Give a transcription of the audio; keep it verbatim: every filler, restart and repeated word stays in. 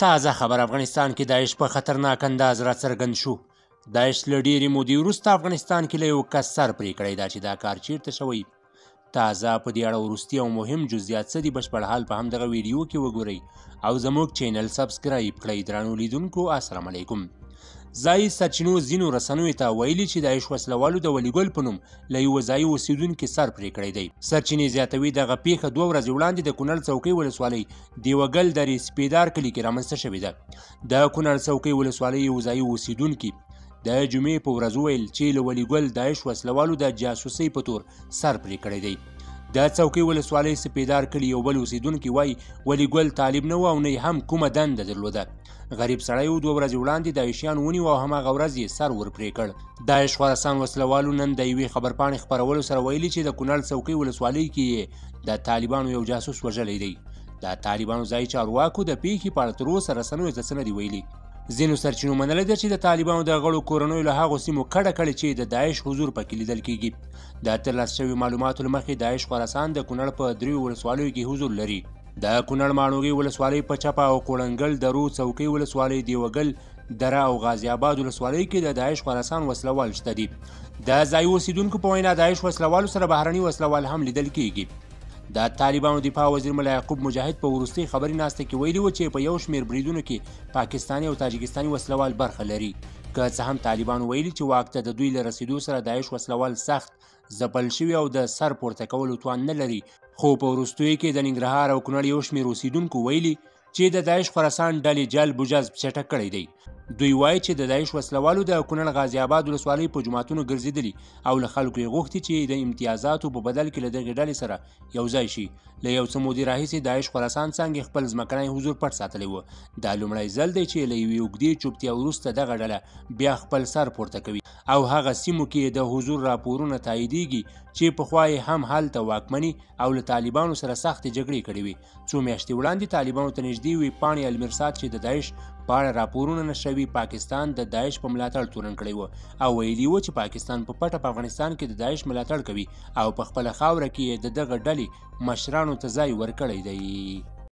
تازه خبر افغانستان کې داعش په خطرناک انداز راڅرګند شو. داعش له ډېرې مودې وروسته افغانستان کې له یو کس سر پرې کړی دا چې دا کار چیرته شوی. تازه په دې اړه وروستي او مهم جزئیات څه دي بشپړ حال په همدغه ویډیو کې وګورئ او زموږ چینل سبسکرایب کړئ. درنو لیدونکو السلام علیکم. ځایي سرچینو ځینو رسنیو ته ویلي چې داعش وسلوالو د ولیګل په نوم له یوه ځایي اوسېدونکي سر پرې کړی دی. سرچینې زیاتوي دغه پیښه دوه ورځې وړاندې د کونړ څوکۍ ولسوالۍ دیوګل درې سپیدار کلي کې رامنځته شوې ده. د کونړ څوکۍ ولسوالۍ یو ځایي اوسېدونکي د جمعې په ورځ وویل چې له ولیګل داعش وسلوالو د جاسوسۍ په تور سر پرې کړی دی. د څوکۍ ولسوالۍ سپیدار کلي یو بل اوسېدونکي وایي ولیګل طالب نه و او نه یې هم کومه دنده درلوده. غریب سړی و، دوه ورځې وړاندې داعشیان ونیو او هماغه ورځ یې سر ور پرې کړ. داعش خراسان وسلوالو نن د یوې خبرپاڼې خپرولو سره ویلي چې د کونړ څوکۍ ولسوالۍ کې یې د طالبانو یو جاسوس وژلی دی. د طالبانو ځایي چارواکو د پیښې په اړه تر اوسه رسنیو ته څه نه دي ویلي. ځینو سرچینو منلې ده چې د طالبانو د غړو کورنیو له هغو سیمو کډه کړې چې د داعش حضور پکې لیدل کیږي. د ترلاسه شویو معلوماتو له مخې داعش خراسان د کونړ په دریو ولسوالیو کې حضور لري. د کونړ ماڼوګي ولسوالۍ په چپه او کوړنګل درو، څوکۍ ولسوالۍ دیوګل دره او غازي آباد ولسوالۍ کې د داعش خراسان وسلوال شته دي. د ځایي اوسېدونکو په وینا داعش وسلوالو سره بهرني وسلوال هم لیدل کیږي. د طالبانو دفاع وزیر ملا یعقوب مجاهد په وروستۍ خبري ناسته کې ویلي و چې په یو شمېر بریدونو کې پاکستاني او تاجکستاني وسلوال برخه لري. که څه هم طالبانو ویلي چې واک ته د دوی له رسېدو سره داعش وسلوال سخت ځپل شوي او د سر پورته کولو توان نه لري، خو په وروستیو کې د ننګرهار او کونړ یو شمېر اوسېدونکو ویلي چې د داعش خراسان ډلې جلب و جذب چټک کړی دی. دوی وایي چې د داعش وسلوالو د کونړ غازي آباد ولسوالۍ په جوماتونو ګرځېدلي او له خلکو یې غوښتي چې د امتیازاتو په بدل کې له دغې ډلې سره یو ځای شي. له یو څه مودې راهیسې داعش خراسان څانګې خپل ځمکنی حضور پټ ساتلی و. دا لومړی ځل دی چې له یوې اوږدې چوپتیا وروسته دغه ډله بیا خپل سر پورته کوي او هغه سیمو کې د حضور راپورونه تاییدیږي چې پخوا یې هم هلته واکمني او له طالبانو سره سختې جګړې کړې وي. څو میاشتې وړاندې طالبانو ته نږدې وي پاڼې المرصاد چې د داعش په اړه راپورونه نشروي پاکستان د داعش په ملاتړ تورن کړی و او ویلي و چې پاکستان په پټه په افغانستان کې د داعش ملاتړ کوي او په خپله خاوره کې یې د دغه ډلې مشرانو ته ځای ورکړی دی.